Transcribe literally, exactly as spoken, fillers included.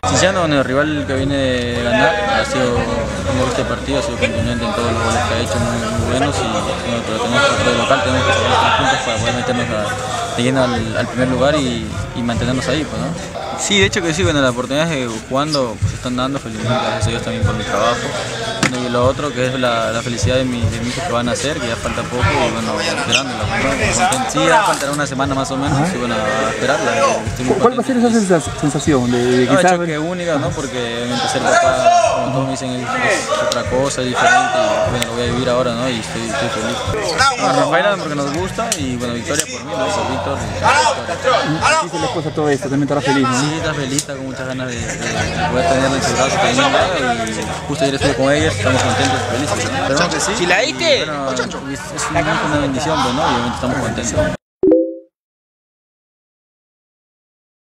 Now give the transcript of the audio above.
Sinceramente, bueno, el rival que viene de ganar ha sido, como este partido, ha sido contundente en todos los goles que ha hecho, muy, muy buenos y bueno, pero tenemos que de local, tenemos que sacar tres puntos para poder meternos a, de lleno al, al primer lugar y, y mantenernos ahí, pues, ¿no? Sí, de hecho que sí, bueno, las oportunidades jugando pues, se están dando, felizmente gracias a Dios también por mi trabajo. Bueno, y lo otro que es la, la felicidad de, mi, de mis hijos que van a hacer, que ya falta poco y bueno, esperándola. ¿No? Sí, ya faltará una semana más o menos y bueno, a esperarla. ¿Cuál va a ser esa sensación? De, de no, quizás... de choque única, ¿no? Porque obviamente ser papá, como todos me dicen, es, es otra cosa, es diferente y bueno, lo voy a vivir ahora, ¿no? Y estoy, estoy feliz. No, Rafaela porque nos gusta y bueno, victoria por mí, ¿no? Por Víctor. ¿Qué dice la esposa todo esto? También estará feliz, ¿no? Sí, está feliz, está con muchas ganas de, de, de poder tenerla en sus brazos y justo ayer estuve con ellas, estamos contentos y felices. Esperamos que sí. ¿Si la diste? Y, bueno, es una bendición, pues, ¿no? Y obviamente estamos contentos.